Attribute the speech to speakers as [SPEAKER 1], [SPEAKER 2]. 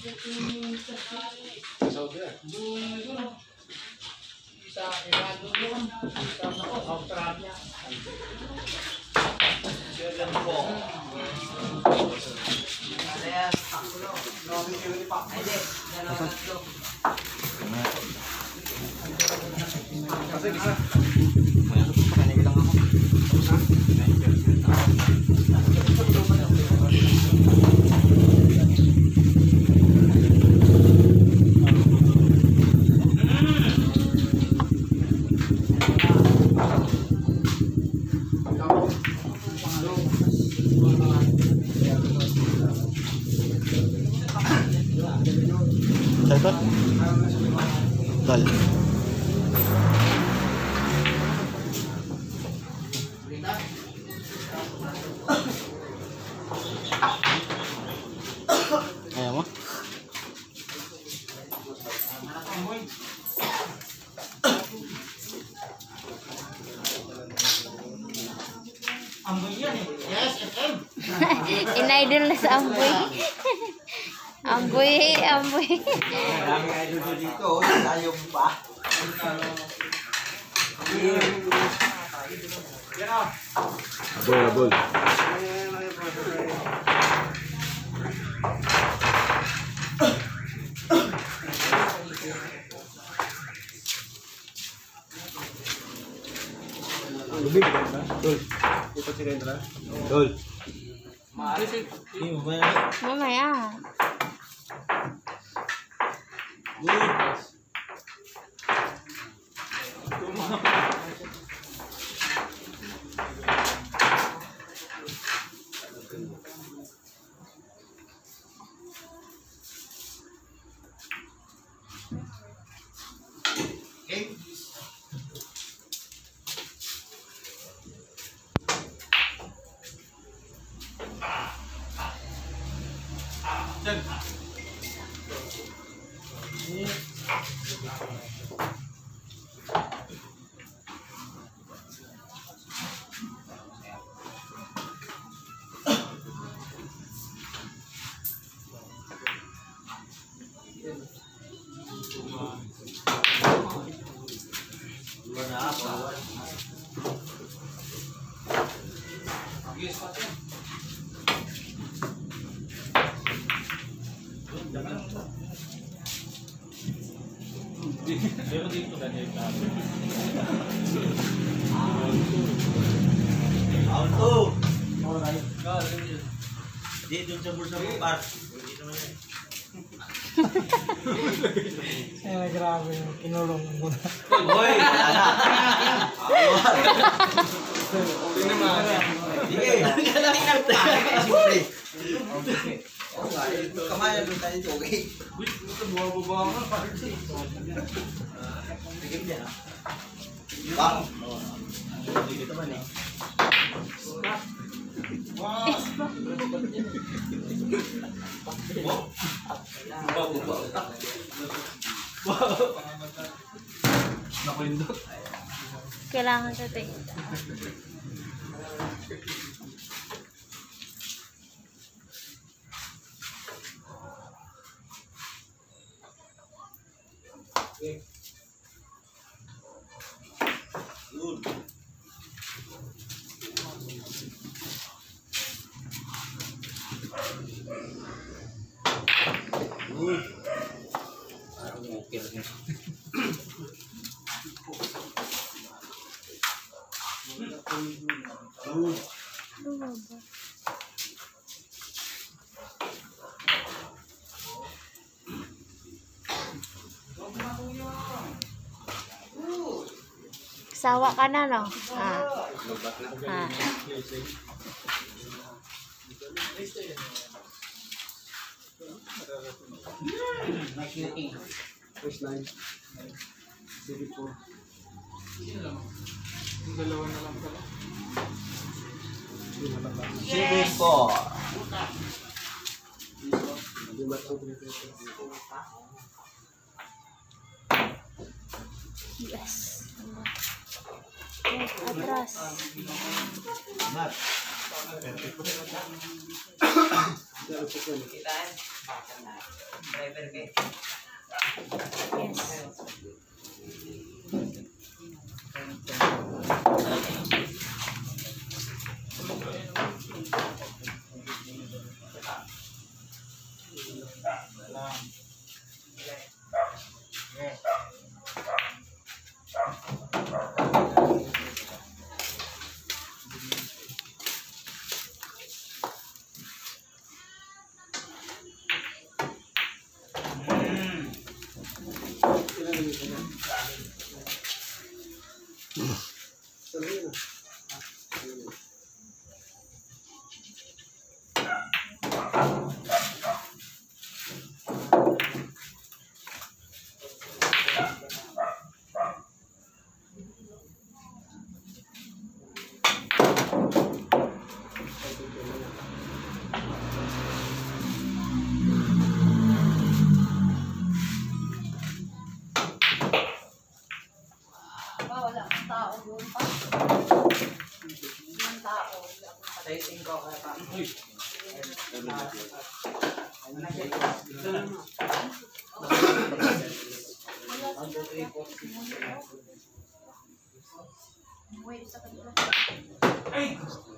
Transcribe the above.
[SPEAKER 1] Tol. Tol. Ayaw mo?
[SPEAKER 2] Amboy yan eh. Yes, FM.
[SPEAKER 3] In-idol na sa amboy. Amboy, amboy.
[SPEAKER 2] Maraming idol dito. Tayo pa.
[SPEAKER 1] Abol, abol. Lubig ba? Tol. Ito si Kendra. Tol.
[SPEAKER 3] Mamaya.
[SPEAKER 2] Auto. Alright. Di dun sa bulsa mo par. Dito naman yan.
[SPEAKER 4] Eh, grabe, kinulong mo na.
[SPEAKER 2] Hoy! Okay naman. Sige. Siyempre. Kamayan doon tayo dito, okay? Ito, buwa-buwa nga. Sige dyan, ha? Bang! Dito man, eh. Wow! Nakulindot.
[SPEAKER 3] Kailangan sa tayo.
[SPEAKER 2] Good. Good. Parang okay rin. Good.
[SPEAKER 3] Sawa ka na, no? Ah. Ah.
[SPEAKER 4] First line. Sige po. Dalawa na lang pala.
[SPEAKER 2] Sige po.
[SPEAKER 3] Yes. Atras.
[SPEAKER 2] Mat. Kitaan. Driver kayo.
[SPEAKER 3] Yes.
[SPEAKER 2] Sizing ko kaya pa. Ay!